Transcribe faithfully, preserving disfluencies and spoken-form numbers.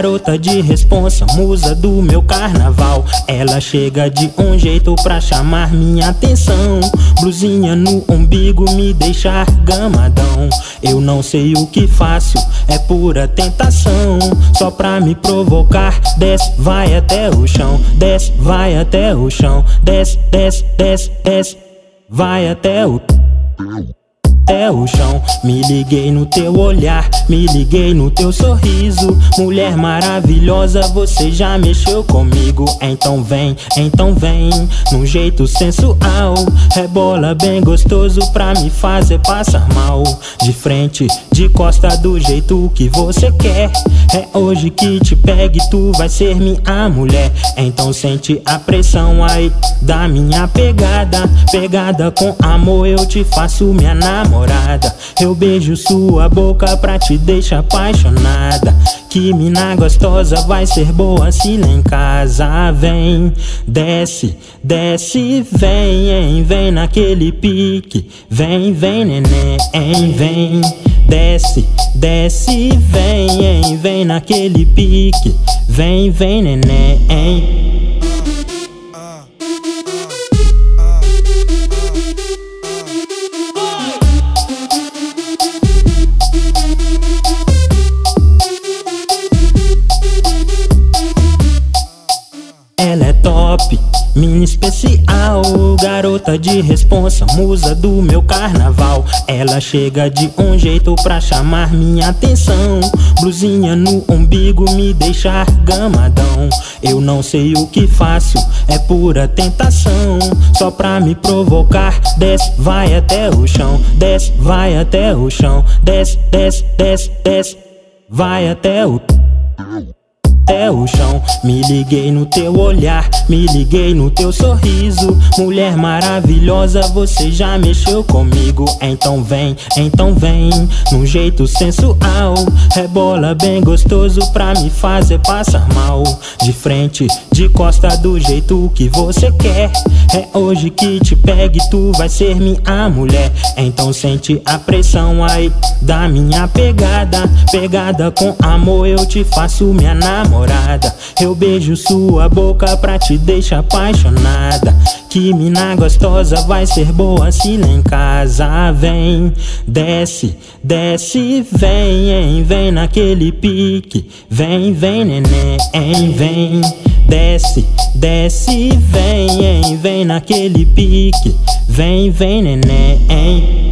garota de responsa, musa do meu carnaval. Ela chega de um jeito pra chamar minha atenção. Blusinha no umbigo me deixar gamadão. Eu não sei o que faço, é pura tentação. Só pra me provocar, desce, vai até o chão. Desce, vai até o chão. Desce, desce, desce, desce, vai até o até o chão. Me liguei no teu olhar, me liguei no teu sorriso. Mulher maravilhosa, você já mexeu comigo. Então vem, então vem, num jeito sensual. Rebola bem gostoso pra me fazer passar mal. De frente, de costa, do jeito que você quer. É hoje que te pegue, tu vai ser minha mulher. Então sente a pressão aí da minha pegada. Pegada com amor, eu te faço minha namorada. Eu beijo sua boca pra te deixar apaixonada. Que mina gostosa, vai ser boa se lá em casa. Vem, desce, desce, vem, hein, vem naquele pique. Vem, vem neném, hein, vem. Desce, desce, vem, hein, vem naquele pique. Vem, vem neném, hein. Ela é top, mina especial, garota de responsa, musa do meu carnaval. Ela chega de um jeito pra chamar minha atenção. Blusinha no umbigo me deixar gamadão. Eu não sei o que faço, é pura tentação. Só pra me provocar, desce, vai até o chão. Desce, vai até o chão. Desce, desce, desce, desce, vai até o até o chão. Me liguei no teu olhar, me liguei no teu sorriso. Mulher maravilhosa, você já mexeu comigo. Então vem, então vem, num jeito sensual. Rebola bem gostoso pra me fazer passar mal. De frente, de costa, do jeito que você quer. É hoje que te pegue, tu vai ser minha mulher. Então sente a pressão aí da minha pegada. Pegada com amor, eu te faço minha namorada. Eu beijo sua boca pra te deixar apaixonada. Que mina gostosa, vai ser boa se lá em casa. Vem, desce, desce, vem, hein, vem naquele pique. Vem, vem neném, hein, vem. Desce, desce, vem, hein, vem naquele pique. Vem, vem neném, hein.